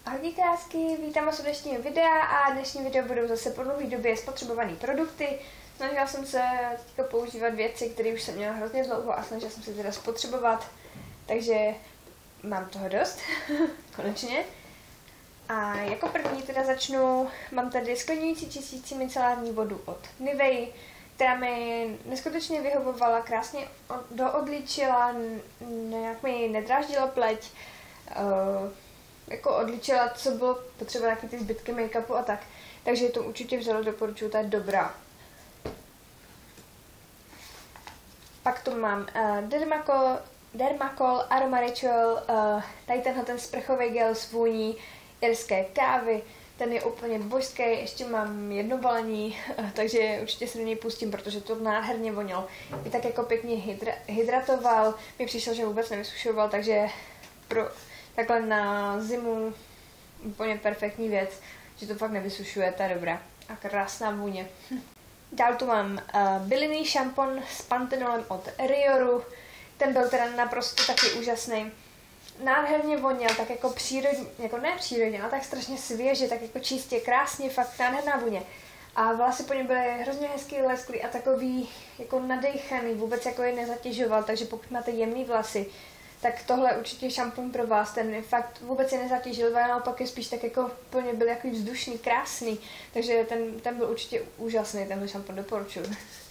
Ahoj krásky, vítám vás u dnešního videa a dnešní video budou zase po dlouhé době spotřebované produkty. Snažila jsem se teďka používat věci, které už jsem měla hrozně dlouho a snažila jsem se teda spotřebovat, takže mám toho dost, konečně. A jako první teda začnu, mám tady skleňující čistící micelární vodu od Nivei, která mi neskutečně vyhovovala, krásně doodličila, nějak mi nedráždila pleť, jako odličila, co bylo potřeba, nějaké ty zbytky make-upu a tak. Takže to určitě vzalo, doporučuji, ta je dobrá. Pak tu mám Dermacol Aroma Ritual, tady ten sprchový gel s vůní irské kávy. Ten je úplně božský, ještě mám jedno balení, takže určitě se do něj pustím, protože to nádherně vonilo. I tak jako pěkně hydratoval, mi přišel, že vůbec nevysušoval, takže pro takhle na zimu úplně perfektní věc, že to fakt nevysušuje, ta je dobrá. A krásná vůně. Dál tu mám bylinný šampon s pantenolem od Rioru. Ten byl teda naprosto taky úžasný. Nádherně voněl, tak jako přírodně, jako ne přírodně, ale tak strašně svěže, tak jako čistě, krásně, fakt nádherná vůně. A vlasy po něm byly hrozně hezky lesklý a takový jako nadejchaný, vůbec jako je nezatěžoval, takže pokud máte jemný vlasy, tak tohle je určitě šampon pro vás, ten fakt vůbec je nezatěžil, ale naopak je spíš tak jako plně byl jako vzdušný, krásný, takže ten byl určitě úžasný, tenhle šampon doporučuji.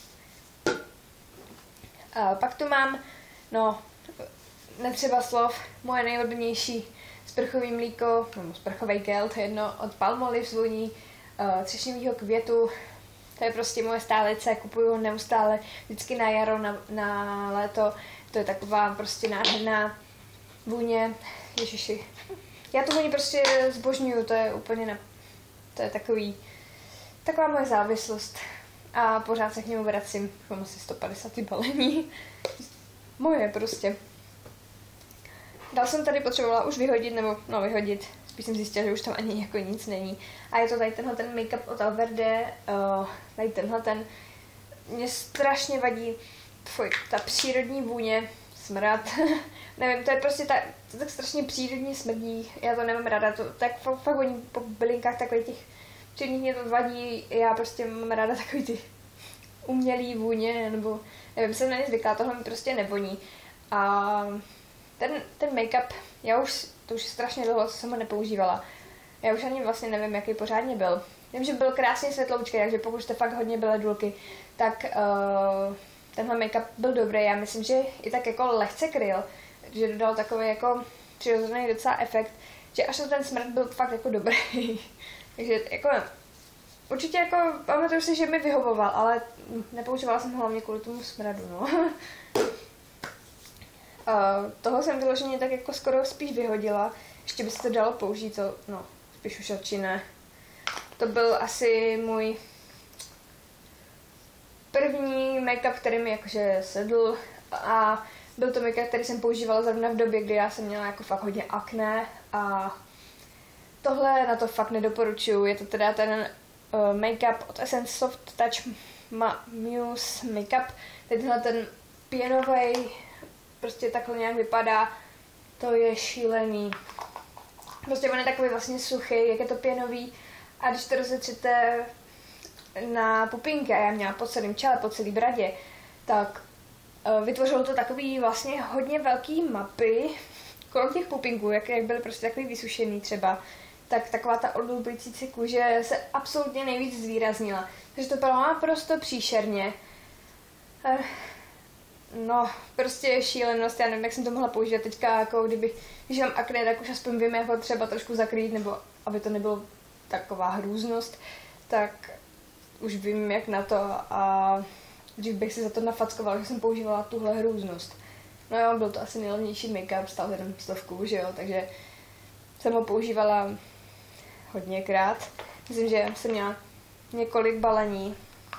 Pak tu mám, no, netřeba slov, moje nejoblíbenější sprchový mlíko, nebo sprchový gel, to je jedno od Palmolive s vůní třešňového květu. To je prostě moje stálice, kupuju ho neustále, vždycky na jaro, na léto. To je taková prostě nádherná vůně, ježiši. Já tu vůni prostě zbožňuju, to je úplně, to je taková moje závislost. A pořád se k němu vracím, mám asi 150 balení. Moje prostě. Dál jsem tady potřebovala už vyhodit, vyhodit, spíš jsem zjistila, že už tam ani jako nic není. A je to tady tenhle ten make-up od Alverde, tady tenhle mě strašně vadí ta přírodní vůně, smrad, nevím, to je prostě to tak strašně přírodně smrdí, já to nemám ráda, to tak fakt voní po bylinkách takových těch přírodních, mě to vadí, já prostě mám ráda takový ty umělý vůně, nebo nevím, jsem na ně zvyklá, tohle mi prostě nevoní. A ten make-up, to už strašně dlouho jsem ho nepoužívala. Já už ani vlastně nevím, jaký pořádně byl. Vím, že byl krásně světloučký, takže pokud jste fakt hodně bledulky, tak tenhle make-up byl dobrý. Já myslím, že i tak jako lehce kryl, že dodal takový jako přirozený docela efekt, že až ten smrad byl fakt jako dobrý. Takže jako určitě jako pamatuju si, že mi vyhovoval, ale nepoužívala jsem ho hlavně kvůli tomu smradu, no. Toho jsem vyloženě tak jako skoro spíš vyhodila. Ještě by se to dalo použít, spíš už radši ne. To byl asi můj první make-up, který mi jakože sedl a byl to make-up, který jsem používala zrovna v době, kdy já jsem měla jako fakt hodně akné a tohle na to fakt nedoporučuju. Je to teda ten make-up od Essence Soft Touch Mousse Make-up. Tenhle ten pěnovej, prostě takhle nějak vypadá, to je šílený. Prostě on je takový vlastně suchý, jak je to pěnový a když to rozetřete na pupínky a já měla po celém čele, po celý bradě, tak vytvořilo to takový vlastně hodně velký mapy kolem těch pupinků, jak byly prostě takový vysušený třeba, tak taková ta odlubující kůže se absolutně nejvíc zvýraznila. Takže to bylo naprosto příšerně. No, prostě šílenost, já nevím, jak jsem to mohla použít teďka, jako když mám akné, tak už aspoň vím, jak ho třeba trošku zakrýt, nebo aby to nebylo taková hrůznost, tak už vím, jak na to a dřív bych si za to nafackovala, že jsem používala tuhle hrůznost. No jo, byl to asi nejlevnější make-up, stál jenom 100, že jo, takže jsem ho používala hodněkrát. Myslím, že jsem měla několik balení.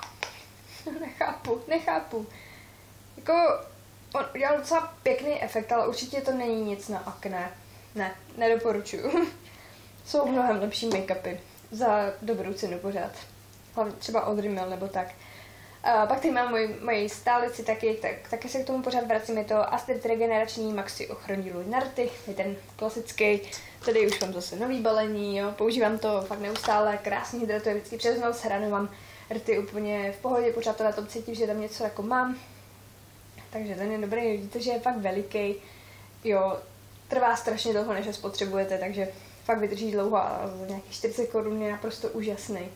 Nechápu. Jako, on udělal docela pěkný efekt, ale určitě to není nic na akné. Ne, nedoporučuju. Jsou mnohem lepší make-upy za dobrou cenu pořád. Hlavně třeba od Rimmel nebo tak. Pak tady mám moji stálici, taky se k tomu pořád vracím, je to Astrid Regenerační Maxi ochronný lůj na rty, je ten klasický, tady už mám zase nový balení, jo, používám to fakt neustále, krásně hydratuje vždycky přes noc, ráno mám rty úplně v pohodě, pořád to na tom cítím, že tam něco jako mám, takže ten je dobrý, vidíte, že je fakt veliký, jo, trvá strašně dlouho, než ho spotřebujete, takže fakt vydrží dlouho a za nějakých 40 korun je naprosto úžasný.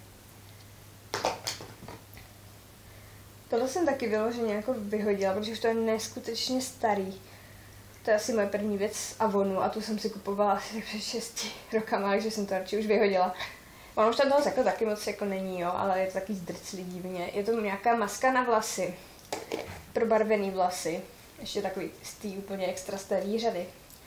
Tohle jsem taky vyloženě jako vyhodila, protože už to je neskutečně starý. To je asi moje první věc z Avonu a tu jsem si kupovala asi před 6 rokama, takže jsem to radši už vyhodila. Ono už tam toho jako taky moc jako není, jo, ale je to taky zdrclý divně. Je to nějaká maska na vlasy, probarvený vlasy, ještě takový z té úplně extra starý řady.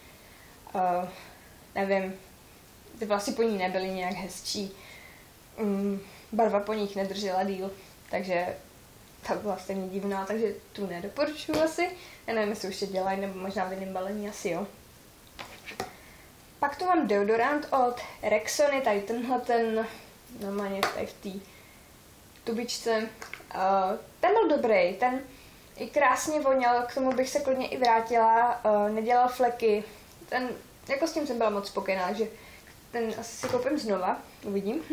Nevím, ty vlasy po ní nebyly nějak hezčí, barva po nich nedržela díl, takže ta byla stejně divná, takže tu nedoporučuji asi. Já nevím, jestli už je dělají, nebo možná v jiném balení asi jo. Pak tu mám deodorant od Rexony, tady tenhle normálně tady v té tubičce. Ten byl dobrý, ten i krásně voněl, k tomu bych se klidně i vrátila, nedělal fleky, ten, jako s tím jsem byla moc spokojená, takže ten asi si koupím znova, uvidím.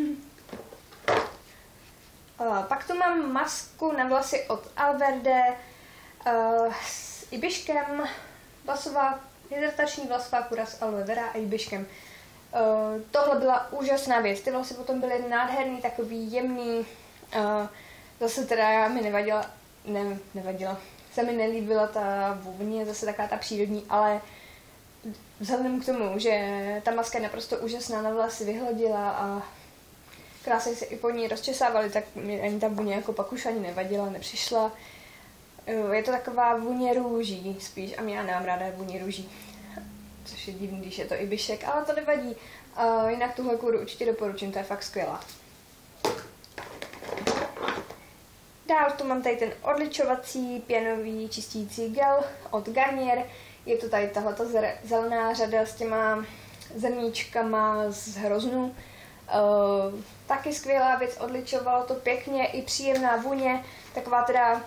Pak tu mám masku na vlasy od Alverde s ibiškem, hydratační vlasová kura s aloe vera a ibiškem. Tohle byla úžasná věc, ty vlasy potom byly nádherný, takový jemný, zase teda mi nevadila, se mi nelíbila ta vůně, zase taková ta přírodní, ale vzhledem k tomu, že ta maska je naprosto úžasná, na vlasy vyhladila a krásně se i po ní rozčesávali, tak mi ani ta vůně jako pak už ani nevadila, nepřišla. Je to taková vůně růží spíš a já nemám ráda vůně růží, což je divný, když je to ibišek, ale to nevadí. Jinak tuhle kůru určitě doporučím, to je fakt skvělá. Dál tu mám tady ten odličovací pěnový čistící gel od Garnier. Je to tady tahleta zelená řada s těma zrníčkama z hroznů. Taky skvělá věc, odličovalo to pěkně, i příjemná vůně, taková teda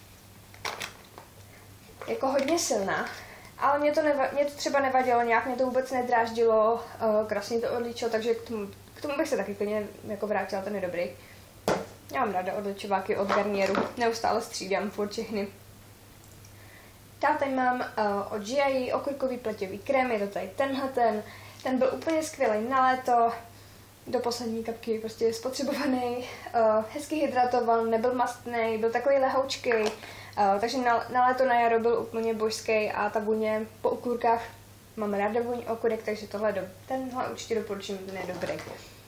jako hodně silná. Ale mě to třeba nevadilo nějak, mě to vůbec nedráždilo, krásně to odličilo, takže k tomu bych se taky klidně jako vrátila, ten je dobrý. Já mám ráda odličováky od Garnieru, neustále střídám furt všechny. Dál tady mám od Giai okurkový pleťový krém, je to tady ten byl úplně skvělý na léto, do poslední kapky prostě spotřebovaný, hezky hydratoval, nebyl mastný, byl takový lehoučký, takže na léto, na jaro byl úplně božský a ta vůně po okurkách, mám ráda vůni okurek, takže tenhle určitě doporučím, ten je dobrý.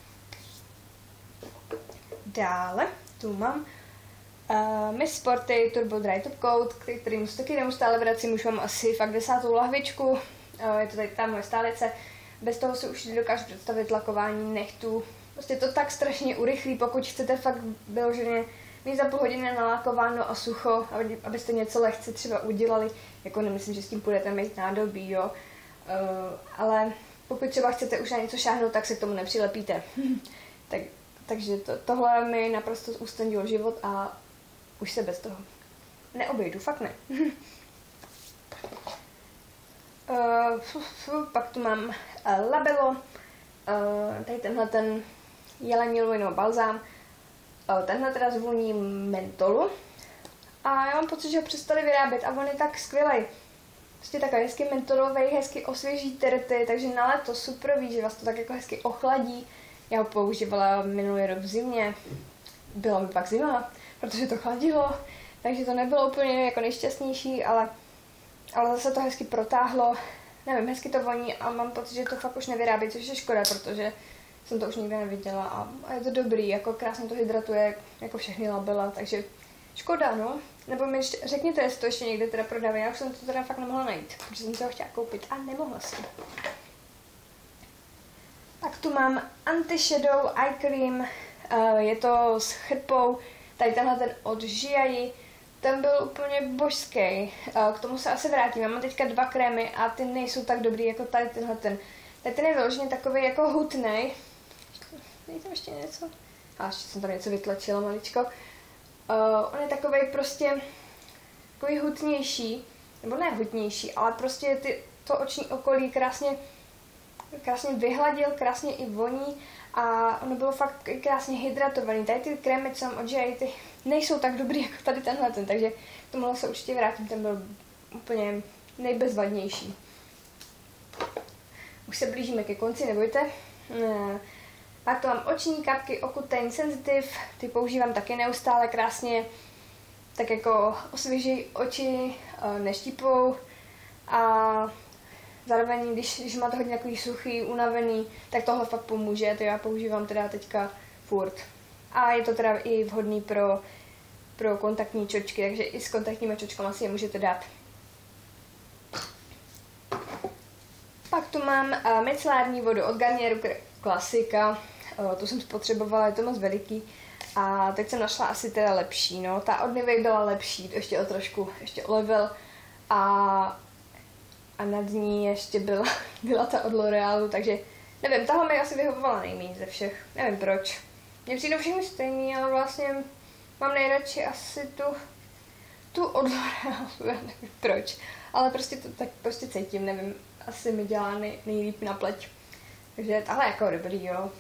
Dále tu mám Miss Sporty Turbo Dry Top Coat, kterým se taky neustále vracím, už mám asi fakt 10. lahvičku, je to tady ta moje stálice. Bez toho si už nedokážu představit lakování nechtů. Prostě to tak strašně urychlí, pokud chcete fakt vyloženě mít za půl hodiny nalakováno a sucho, abyste něco lehce třeba udělali. Jako nemyslím, že s tím půjdete mít nádobí, jo. Ale pokud třeba chcete už na něco šáhnout, tak se k tomu nepřilepíte. Takže tohle mi naprosto usnadnilo život a už se bez toho neobejdu, fakt ne. Pak tu mám Labello, tady ten jelení lujnou balzám, tenhle teda zvoní mentolu a já mám pocit, že ho přestali vyrábět a on je tak skvělej. Prostě takový hezky mentolový, hezky osvěží ty rty, takže na léto super ví, že vás to tak jako hezky ochladí. Já ho používala minulý rok v zimě, byla mi pak zima, protože to chladilo, takže to nebylo úplně jako nejšťastnější, ale zase to hezky protáhlo, nevím, hezky to voní a mám pocit, že to fakt už nevyrábí, což je škoda, protože jsem to už nikdy neviděla a je to dobrý, jako krásně to hydratuje, jako všechny Labella, takže škoda, no. Nebo mi řekněte, jestli to ještě někde teda prodávají, já už jsem to teda fakt nemohla najít, protože jsem si ho chtěla koupit a nemohla jsem. Pak tu mám Anti-Shadow Eye Cream, je to s chrpou, tady tenhle ten od Giai, ten byl úplně božský, k tomu se asi vrátím, já mám teďka 2 krémy a ty nejsou tak dobrý jako tady tenhle ten. Tady ten je vyloženě takový jako hutnej, není tam ještě něco? A ještě jsem tam něco vytlačila maličko. On je takovej prostě takový hutnější, nebo ne hutnější, ale prostě to oční okolí krásně vyhladil, krásně i voní a ono bylo fakt krásně hydratovaný. Tady ty krémy, co mám od Jay, ty nejsou tak dobrý jako tady tenhle, takže k tomuhle se určitě vrátím, ten byl úplně nejbezvadnější. Už se blížíme ke konci, nebojte. Pak to mám oční kapky Occutane Sensitive, ty používám taky neustále krásně, tak jako osvěží oči, neštípou a zároveň, když máte hodně takový suchý, unavený, tak tohle fakt pomůže, to já používám teda teďka furt. A je to teda i vhodný pro kontaktní čočky, takže i s kontaktními čočkama si je můžete dát. Pak tu mám micelární vodu od Garnieru, klasika, tu jsem spotřebovala, je to moc veliký. A teď jsem našla asi teda lepší, no, ta od Nivea byla lepší, ještě o trošku, ještě o level a nad ní ještě byla ta od L'Orealu, takže nevím, tahle mi asi vyhovovala nejméně ze všech, nevím proč. Mně přijdou všechny stejný, ale vlastně mám nejradši asi tu od L'Orealu, nevím proč, ale prostě to tak prostě cítím, nevím, asi mi dělá nejlíp na pleť. Takže tahle jako dobrý, jo.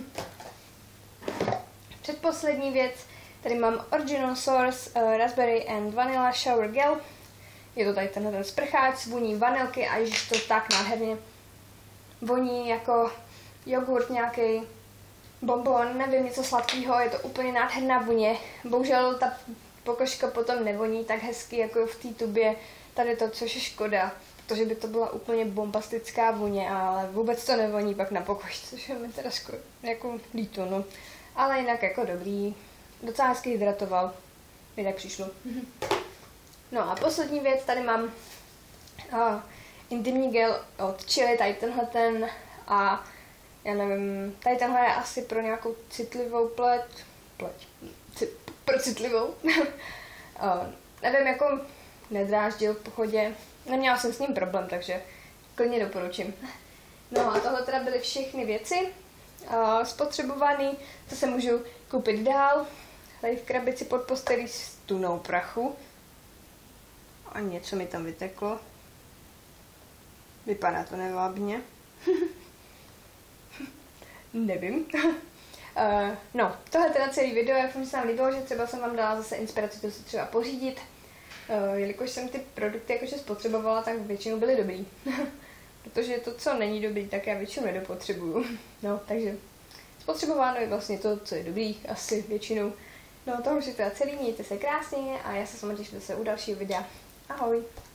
Předposlední věc, tady mám Original Source Raspberry and Vanilla Shower Gel. Je to tady ten sprcháč s vůní vanilky a ježiš to tak nádherně voní jako jogurt, nějaký bonbon, nevím, něco sladkého, je to úplně nádherná vůně. Bohužel ta pokožka potom nevoní tak hezky jako v té tubě tady to, což je škoda, protože by to byla úplně bombastická vůně, ale vůbec to nevoní pak na pokožce, což je mi teda jako líto, no. Ale jinak jako dobrý, docela hezky hydratoval, mi tak přišlo. No a poslední věc, tady mám intimní gel od Chili, tady tenhle a já nevím, tady tenhle je asi pro nějakou citlivou pro citlivou. Nevím, jako nedráždil v pohodě, neměla jsem s ním problém, takže klidně doporučím. No a tohle teda byly všechny věci spotřebovaný, to se můžu koupit dál, tady v krabici pod postelí s tunou prachu. A něco mi tam vyteklo. Vypadá to nevábně. Nevím. No, tohle je teda celý video, jak mi se vám líbilo, že třeba jsem vám dala zase inspiraci to si třeba pořídit. Jelikož jsem ty produkty jakože spotřebovala, tak většinou byly dobrý. Protože to, co není dobrý, tak já většinou nedopotřebuju. No, takže spotřebováno je vlastně to, co je dobrý, asi většinou. No, to už je teda celý, mějte se krásně a já se s vámi těším zase u dalšího videa. Ahoj!